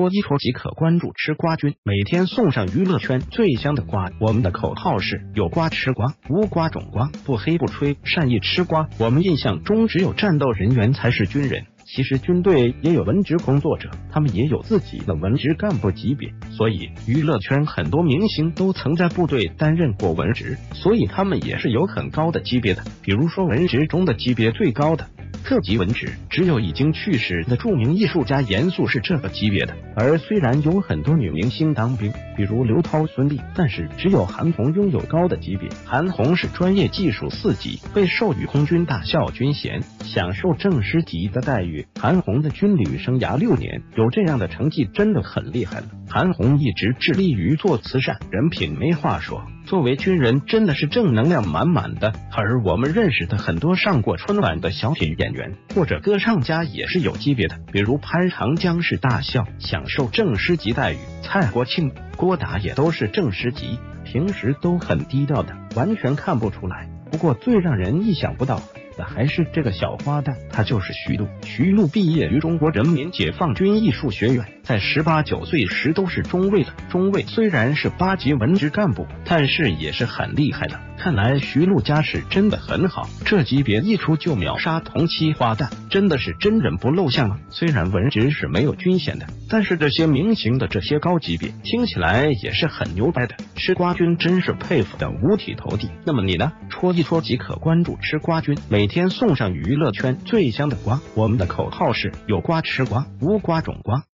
戳一戳即可关注吃瓜君，每天送上娱乐圈最香的瓜。我们的口号是有瓜吃瓜，无瓜种瓜，不黑不吹，善意吃瓜。我们印象中只有战斗人员才是军人，其实军队也有文职工作者，他们也有自己的文职干部级别，所以娱乐圈很多明星都曾在部队担任过文职，所以他们也是有很高的级别的。比如说文职中的级别最高的特级文职，只有已经去世的著名艺术家严肃是这个级别的。而虽然有很多女明星当兵，比如刘涛、孙俪，但是只有韩红拥有高的级别。韩红是专业技术4级，被授予空军大校军衔，享受正师级的待遇。韩红的军旅生涯6年，有这样的成绩真的很厉害了。韩红一直致力于做慈善，人品没话说。作为军人，真的是正能量满满的。而我们认识的很多上过春晚的小品演员或者歌唱家也是有级别的，比如潘长江是大校，享受正师级待遇；蔡国庆、郭达也都是正师级，平时都很低调的，完全看不出来。不过最让人意想不到的还是这个小花旦，他就是徐璐。徐璐毕业于中国人民解放军艺术学院，在18、19岁时都是中尉了。中尉虽然是8级文职干部，但是也是很厉害的。看来徐璐家世真的很好，这级别一出就秒杀同期花旦，真的是真人不露相啊！虽然文职是没有军衔的，但是这些明星的这些高级别听起来也是很牛掰的。吃瓜君真是佩服的五体投地。那么你呢？戳一戳即可关注吃瓜君，每天送上娱乐圈最香的瓜。我们的口号是有瓜吃瓜，无瓜种瓜。